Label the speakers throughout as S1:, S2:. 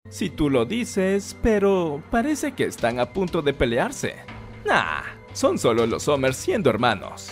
S1: Si tú lo dices, pero parece que están a punto de pelearse. Nah, son solo los Somers siendo hermanos.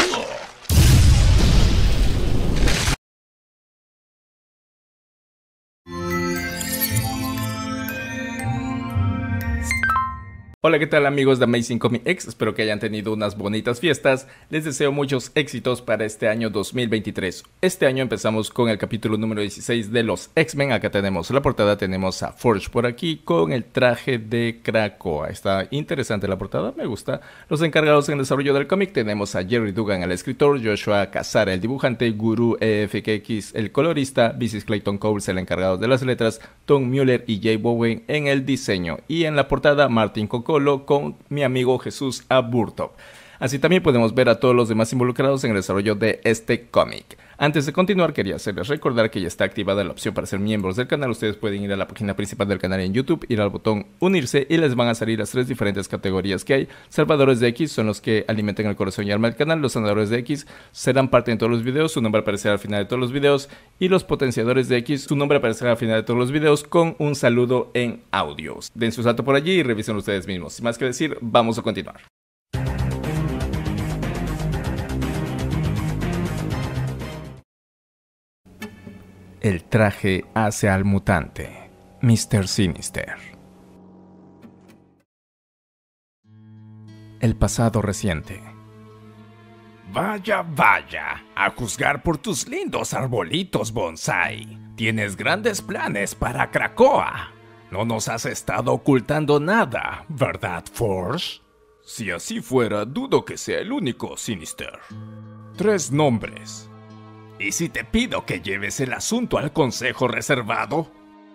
S1: Hola, ¿qué tal amigos de Amazing Comic X? Espero que hayan tenido unas bonitas fiestas. Les deseo muchos éxitos para este año 2023. Este año empezamos con el capítulo número 16 de los X-Men. Acá tenemos la portada, tenemos a Forge por aquí con el traje de Krakoa. Está interesante la portada, me gusta. Los encargados en el desarrollo del cómic tenemos a Jerry Dugan, el escritor, Joshua Cassara, el dibujante, Guru EFX, el colorista, Mrs. Clayton Cowles, el encargado de las letras, Tom Mueller y Jay Bowen en el diseño. Y en la portada, Martin Coco con mi amigo Jesús Aburtov. Así también podemos ver a todos los demás involucrados en el desarrollo de este cómic. Antes de continuar, quería hacerles recordar que ya está activada la opción para ser miembros del canal. Ustedes pueden ir a la página principal del canal en YouTube, ir al botón unirse y les van a salir las tres diferentes categorías que hay. Salvadores de X son los que alimentan el corazón y alma del canal. Los sanadores de X serán parte de todos los videos, su nombre aparecerá al final de todos los videos. Y los potenciadores de X, su nombre aparecerá al final de todos los videos con un saludo en audios. Den su salto por allí y revisen ustedes mismos. Sin más que decir, vamos a continuar. El traje hace al mutante, Mr. Sinister. El pasado reciente.
S2: Vaya, vaya, a juzgar por tus lindos arbolitos bonsai. Tienes grandes planes para Krakoa. No nos has estado ocultando nada, ¿verdad, Forge? Si así fuera, dudo que sea el único, Sinister. 3 nombres. ¿Y si te pido que lleves el asunto al consejo reservado?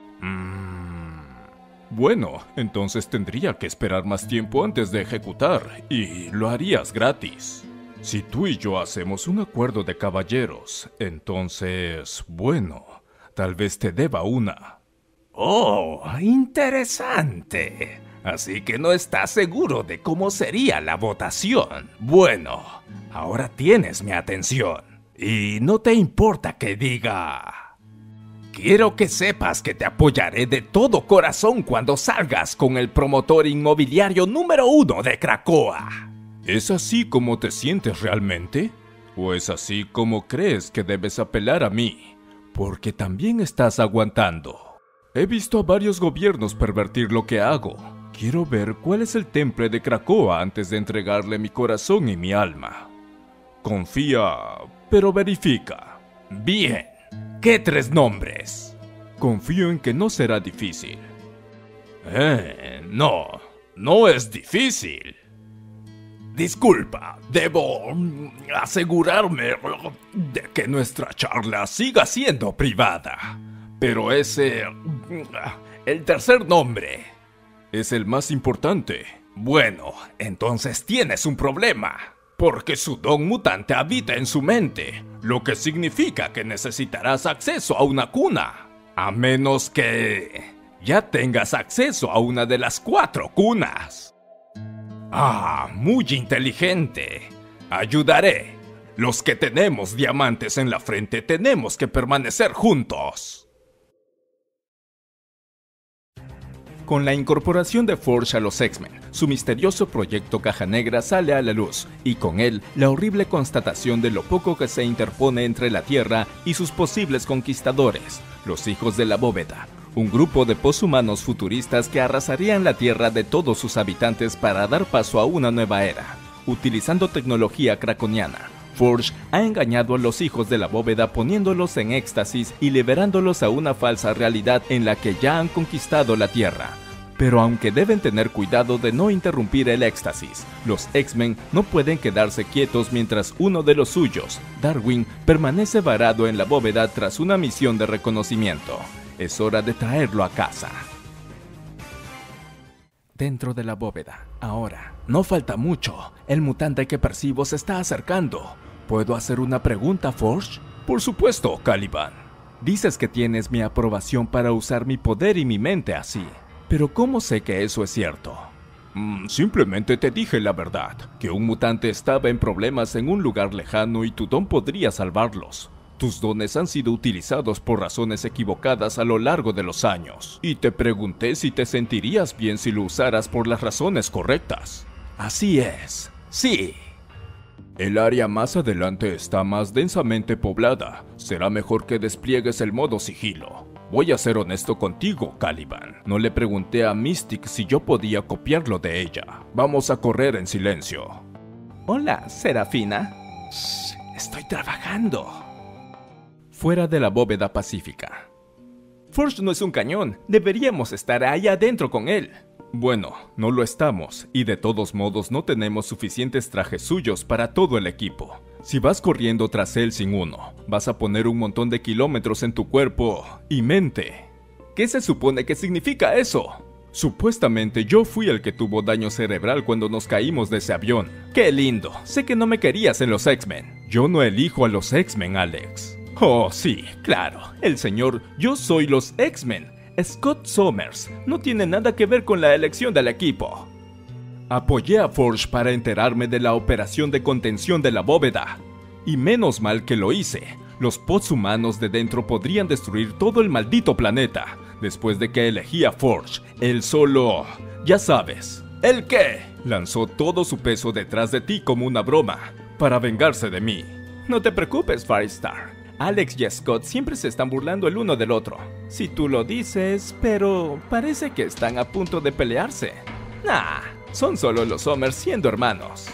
S2: Bueno, entonces tendría que esperar más tiempo antes de ejecutar, y lo harías gratis. Si tú y yo hacemos un acuerdo de caballeros, entonces, bueno, tal vez te deba una. Oh, interesante. Así que no estás seguro de cómo sería la votación. Bueno, ahora tienes mi atención. Y no te importa que diga... Quiero que sepas que te apoyaré de todo corazón cuando salgas con el promotor inmobiliario número 1 de Krakoa. ¿Es así como te sientes realmente? ¿O es así como crees que debes apelar a mí? Porque también estás aguantando. He visto a varios gobiernos pervertir lo que hago. Quiero ver cuál es el temple de Krakoa antes de entregarle mi corazón y mi alma. Confía, pero verifica. Bien. ¿Qué 3 nombres? Confío en que no será difícil. No es difícil. Disculpa, debo asegurarme de que nuestra charla siga siendo privada. Pero el 3er nombre es el más importante. Bueno, entonces tienes un problema. Porque su don mutante habita en su mente, lo que significa que necesitarás acceso a una cuna. A menos que ya tengas acceso a una de las 4 cunas. Ah, muy inteligente. Ayudaré. Los que tenemos diamantes en la frente tenemos que permanecer juntos.
S1: Con la incorporación de Forge a los X-Men, su misterioso proyecto Caja Negra sale a la luz, y con él, la horrible constatación de lo poco que se interpone entre la Tierra y sus posibles conquistadores, los Hijos de la Bóveda, un grupo de poshumanos futuristas que arrasarían la Tierra de todos sus habitantes para dar paso a una nueva era. Utilizando tecnología kraconiana, Forge ha engañado a los Hijos de la Bóveda poniéndolos en éxtasis y liberándolos a una falsa realidad en la que ya han conquistado la Tierra. Pero aunque deben tener cuidado de no interrumpir el éxtasis, los X-Men no pueden quedarse quietos mientras uno de los suyos, Darwin, permanece varado en la bóveda tras una misión de reconocimiento. Es hora de traerlo a casa. Dentro de la bóveda, ahora. No falta mucho. El mutante que percibo se está acercando. ¿Puedo hacer una pregunta, Forge?
S2: Por supuesto, Caliban.
S1: Dices que tienes mi aprobación para usar mi poder y mi mente así. Pero ¿cómo sé que eso es cierto?
S2: Simplemente te dije la verdad, que un mutante estaba en problemas en un lugar lejano y tu don podría salvarlos. Tus dones han sido utilizados por razones equivocadas a lo largo de los años, y te pregunté si te sentirías bien si lo usaras por las razones correctas. Así es, sí. El área más adelante está más densamente poblada. Será mejor que despliegues el modo sigilo. Voy a ser honesto contigo, Caliban. No le pregunté a Mystic si yo podía copiarlo de ella. Vamos a correr en silencio.
S1: Hola, Serafina. Shh, estoy trabajando. Fuera de la bóveda pacífica. Forge no es un cañón. Deberíamos estar ahí adentro con él.
S2: Bueno, no lo estamos, y de todos modos no tenemos suficientes trajes suyos para todo el equipo. Si vas corriendo tras él sin uno, vas a poner un montón de kilómetros en tu cuerpo y mente.
S1: ¿Qué se supone que significa eso?
S2: Supuestamente yo fui el que tuvo daño cerebral cuando nos caímos de ese avión.
S1: ¡Qué lindo! Sé que no me querías en los X-Men.
S2: Yo no elijo a los X-Men, Alex.
S1: Oh, sí, claro. El señor Yo Soy los X-Men, Scott Summers, no tiene nada que ver con la elección del equipo.
S2: Apoyé a Forge para enterarme de la operación de contención de la bóveda. Y menos mal que lo hice. Los pods humanos de dentro podrían destruir todo el maldito planeta. Después de que elegí a Forge, él solo... ya sabes.
S1: ¿El qué?
S2: Lanzó todo su peso detrás de ti como una broma, para vengarse de mí.
S1: No te preocupes, Firestar. Alex y Scott siempre se están burlando el uno del otro. Si tú lo dices, pero parece que están a punto de pelearse. Nah, son solo los Summers siendo hermanos.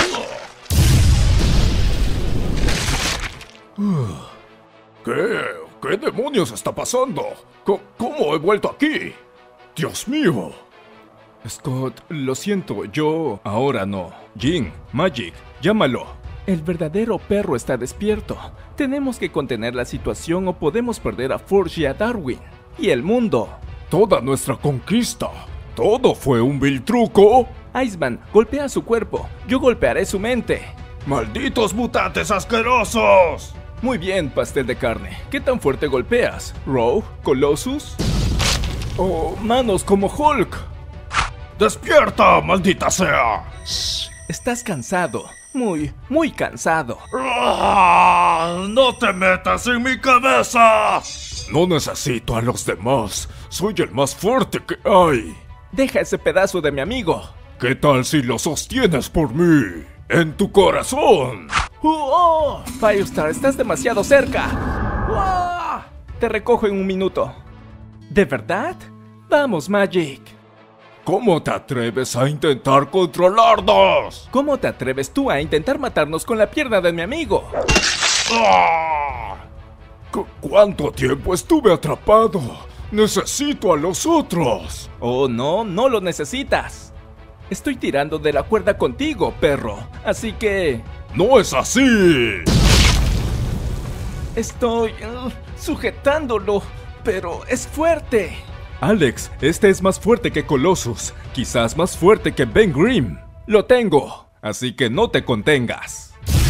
S2: ¿Qué demonios está pasando? ¿Cómo he vuelto aquí? ¡Dios mío! Scott, lo siento, yo... Ahora no. Jean, Magic, llámalo.
S1: El verdadero perro está despierto. Tenemos que contener la situación o podemos perder a Forge y a Darwin. Y el mundo.
S2: Toda nuestra conquista. ¿Todo fue un vil truco?
S1: Iceman, golpea su cuerpo. Yo golpearé su mente.
S2: ¡Malditos mutantes asquerosos!
S1: Muy bien, pastel de carne. ¿Qué tan fuerte golpeas? ¿Rogue? ¿Colossus? ¿O manos como Hulk?
S2: ¡Despierta, maldita sea!
S1: Shh, estás cansado. Muy cansado.
S2: ¡No te metas en mi cabeza! No necesito a los demás. Soy el más fuerte que hay.
S1: Deja ese pedazo de mi amigo.
S2: ¿Qué tal si lo sostienes por mí? ¡En tu corazón!
S1: Firestar, estás demasiado cerca. Te recojo en un minuto. ¿De verdad? Vamos, Magic.
S2: ¿Cómo te atreves a intentar controlarnos?
S1: ¿Cómo te atreves tú a intentar matarnos con la pierna de mi amigo?
S2: ¿Cuánto tiempo estuve atrapado? Necesito a los otros.
S1: Oh, no lo necesitas. Estoy tirando de la cuerda contigo, perro. Así que...
S2: ¡No es así!
S1: Estoy sujetándolo, pero es fuerte.
S2: Alex, este es más fuerte que Colossus. Quizás más fuerte que Ben Grimm.
S1: Lo tengo.
S2: Así que no te contengas.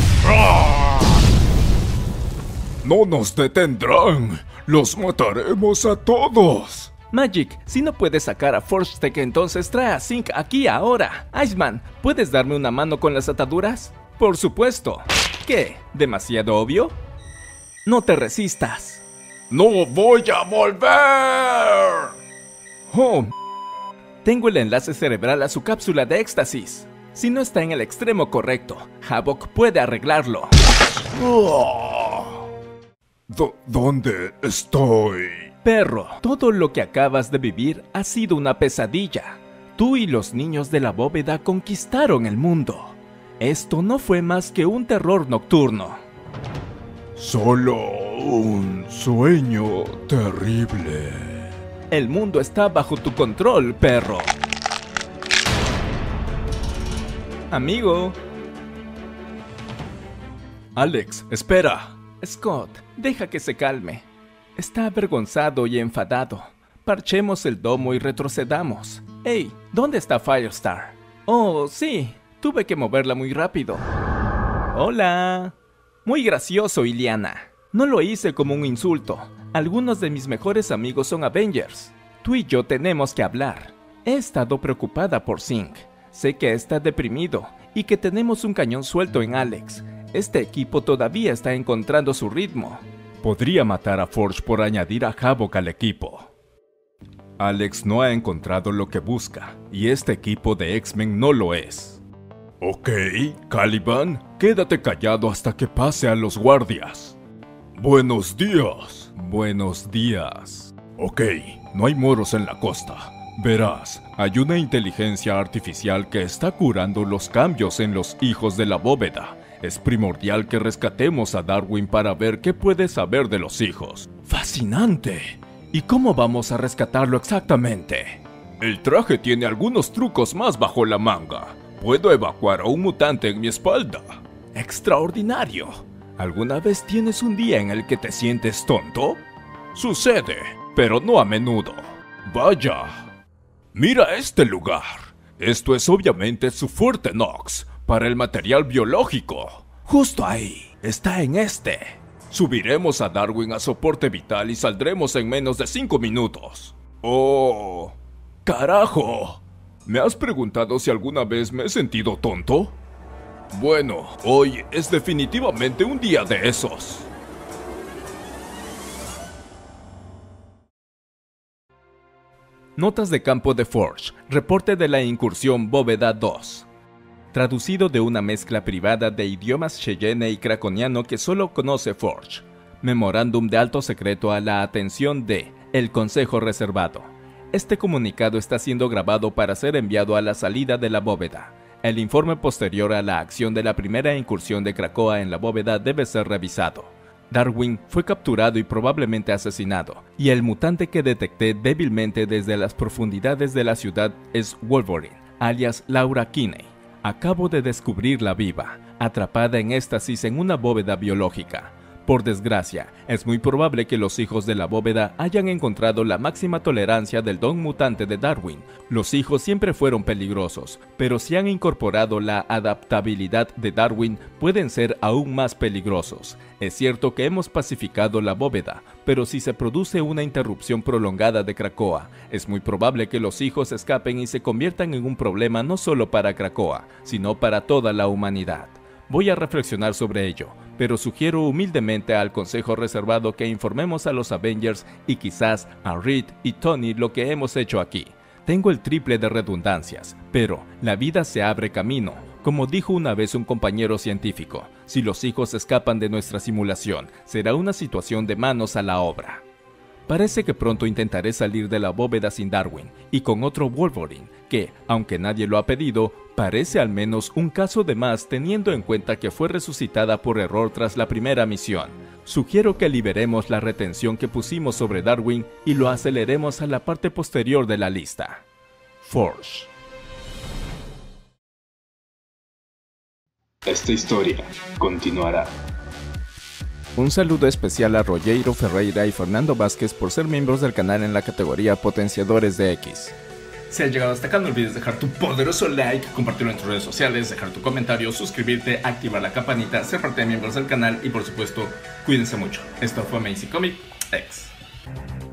S2: ¡No nos detendrán! ¡Los mataremos a todos!
S1: Magic, si no puedes sacar a Forgetech, entonces trae a Zinc aquí ahora. Iceman, ¿puedes darme una mano con las ataduras? Por supuesto. ¿Qué? ¿Demasiado obvio? No te resistas.
S2: ¡No voy a volver!
S1: Oh, tengo el enlace cerebral a su cápsula de éxtasis. Si no está en el extremo correcto, Havoc puede arreglarlo.
S2: ¿Dónde estoy?
S1: Perro, todo lo que acabas de vivir ha sido una pesadilla. Tú y los niños de la bóveda conquistaron el mundo. Esto no fue más que un terror nocturno.
S2: Solo un sueño terrible.
S1: El mundo está bajo tu control, perro. Amigo.
S2: Alex, espera.
S1: Scott, deja que se calme. Está avergonzado y enfadado. Parchemos el domo y retrocedamos. Hey, ¿dónde está Firestar? Oh, sí, tuve que moverla muy rápido. Hola. Muy gracioso, Iliana. No lo hice como un insulto. Algunos de mis mejores amigos son Avengers. Tú y yo tenemos que hablar. He estado preocupada por Zinc. Sé que está deprimido y que tenemos un cañón suelto en Alex. este equipo todavía está encontrando su ritmo.
S2: Podría matar a Forge por añadir a Havok al equipo. Alex no ha encontrado lo que busca, y este equipo de X-Men no lo es. Ok, Caliban, quédate callado hasta que pase a los guardias. Buenos días. Buenos días. Ok, no hay moros en la costa. Verás, hay una inteligencia artificial que está curando los cambios en los hijos de la bóveda. Es primordial que rescatemos a Darwin para ver qué puede saber de los hijos. ¡Fascinante! ¿Y cómo vamos a rescatarlo exactamente? El traje tiene algunos trucos más bajo la manga. Puedo evacuar a un mutante en mi espalda. ¡Extraordinario! ¿Alguna vez tienes un día en el que te sientes tonto? Sucede, pero no a menudo. Vaya. Mira este lugar. Esto es obviamente su fuerte Nox, para el material biológico. Justo ahí, está en este. Subiremos a Darwin a soporte vital y saldremos en menos de 5 minutos. ¡Oh! ¡Carajo! ¿Me has preguntado si alguna vez me he sentido tonto? Bueno, hoy es definitivamente un día de esos.
S1: Notas de campo de Forge, reporte de la incursión Bóveda 2. Traducido de una mezcla privada de idiomas Cheyenne y Kraconiano que solo conoce Forge. Memorándum de alto secreto a la atención de El Consejo Reservado. Este comunicado está siendo grabado para ser enviado a la salida de la bóveda. El informe posterior a la acción de la primera incursión de Krakoa en la bóveda debe ser revisado. Darwin fue capturado y probablemente asesinado, y el mutante que detecté débilmente desde las profundidades de la ciudad es Wolverine, alias Laura Kinney. Acabo de descubrirla viva, atrapada en éxtasis en una bóveda biológica. Por desgracia, es muy probable que los hijos de la bóveda hayan encontrado la máxima tolerancia del don mutante de Darwin. Los hijos siempre fueron peligrosos, pero si han incorporado la adaptabilidad de Darwin, pueden ser aún más peligrosos. Es cierto que hemos pacificado la bóveda, pero si se produce una interrupción prolongada de Krakoa, es muy probable que los hijos escapen y se conviertan en un problema no solo para Krakoa, sino para toda la humanidad. Voy a reflexionar sobre ello, pero sugiero humildemente al Consejo Reservado que informemos a los Avengers y quizás a Reed y Tony lo que hemos hecho aquí. Tengo el triple de redundancias, pero la vida se abre camino. Como dijo una vez un compañero científico, si los hijos escapan de nuestra simulación, será una situación de manos a la obra. Parece que pronto intentaré salir de la bóveda sin Darwin y con otro Wolverine, que, aunque nadie lo ha pedido, parece al menos un caso de más teniendo en cuenta que fue resucitada por error tras la primera misión. Sugiero que liberemos la retención que pusimos sobre Darwin y lo aceleremos a la parte posterior de la lista. Forge.
S3: Esta historia continuará.
S1: Un saludo especial a Rogero Ferreira y Fernando Vázquez por ser miembros del canal en la categoría Potenciadores de X. Si has llegado hasta acá, no olvides dejar tu poderoso like, compartirlo en tus redes sociales, dejar tu comentario, suscribirte, activar la campanita, ser parte de miembros del canal y por supuesto, cuídense mucho. Esto fue Amazing Comic X.